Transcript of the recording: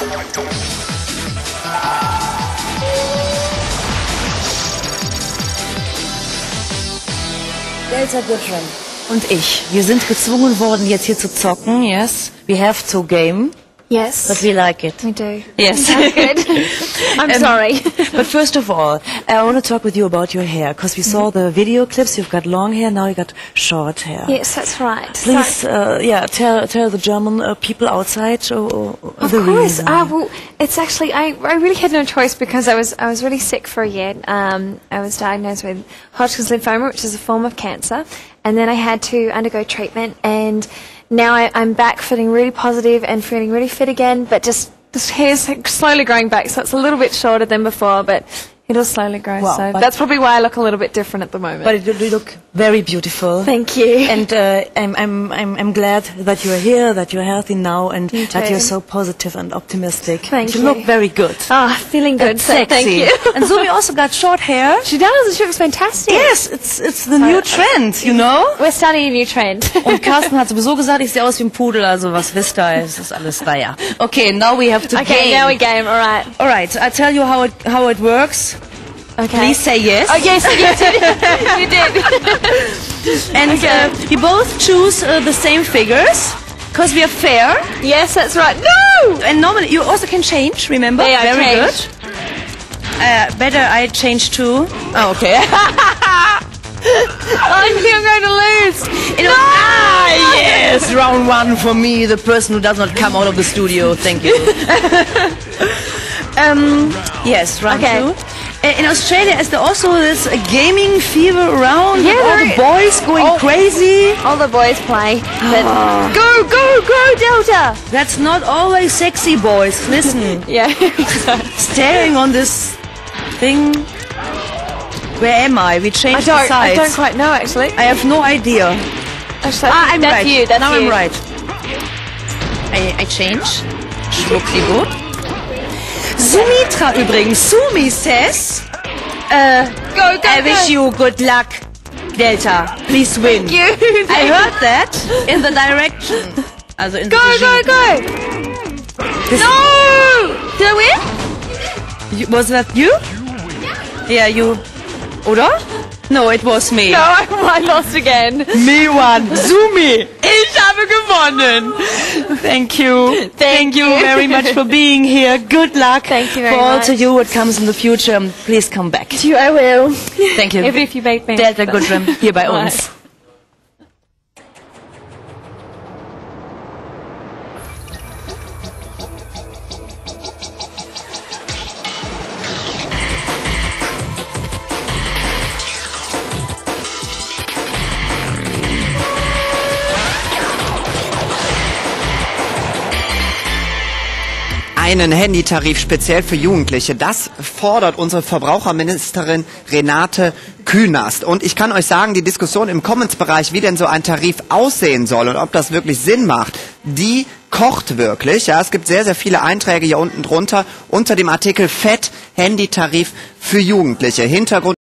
Delta Goodrem und ich, wir sind gezwungen worden, jetzt hier zu zocken, yes. We have to game. Yes. But we like it. We do. Yes. That's good. I'm sorry. But first of all, I want to talk with you about your hair, because we saw the video clips. You've got long hair, now you got short hair. Yes, that's right. Please, tell the German people outside the Of course. reason. Well, it's actually I really had no choice because I was really sick for a year. I was diagnosed with Hodgkin's lymphoma, which is a form of cancer, and then I had to undergo treatment. And now I'm back, feeling really positive and feeling really fit again. But just this hair's slowly growing back, so it's a little bit shorter than before, but it'll slowly grow. Well, so that's probably why I look a little bit different at the moment. But you look very beautiful. Thank you. And I'm glad that you're here, that you're healthy now, and You that too. you're so positive and optimistic. Thank you. you. Look very good. Ah, feeling good. And So sexy. thank you. And so we also got short hair. She does. She looks fantastic. Yes, it's the new trend, you know. We're starting a new trend. Und Carsten hat sowieso gesagt, ich sehe aus wie ein Pudel, also was wisst ihr, es ist alles, naja. Okay, now we have to Okay, game. now we game. All right. All right, I'll tell you how it works. Okay. Please say yes. Oh yes, yes, you did. And we both choose the same figures, because we are fair. Yes, that's right. No. And normally you also can change, remember? Yeah, Very change. good. Better I change too. Oh, okay. I think I'm going to lose. No! Yes, round one for me, the person who does not come out of the studio. Thank you. Yes, round two. In Australia, is there also this gaming fever around? Yeah, all the boys going crazy? All the boys play. But go, Delta. That's not always sexy, boys. Listen. Yeah. Staring on this thing. Where am I? We changed the sides. I don't quite know actually. I have no idea. Actually, I'm that's right. you. That's now you. I'm right. I change. Schlucki gut. Sumitra übrigens. Sumi says, Go, I wish you good luck, Delta. Please win. you. I heard that in the direction. Also in the Go. No. Did I win? Was that you? Yeah, you. Oder? No, it was me. No, I lost again. Me won. Sumi. Ich habe gewonnen. Thank you. Thank you very much for being here. Good luck. Thank you very for all much. to you what comes in the future. Please come back. I will. Thank you. Even if you make me. Delta Goodrem hier bei Right. uns. Einen Handytarif speziell für Jugendliche, das fordert unsere Verbraucherministerin Renate Künast. Und ich kann euch sagen, die Diskussion im Comments-Bereich, wie denn so ein Tarif aussehen soll und ob das wirklich Sinn macht, die kocht wirklich. Ja, es gibt sehr, sehr viele Einträge hier unten drunter unter dem Artikel FET Handytarif für Jugendliche. Hintergrund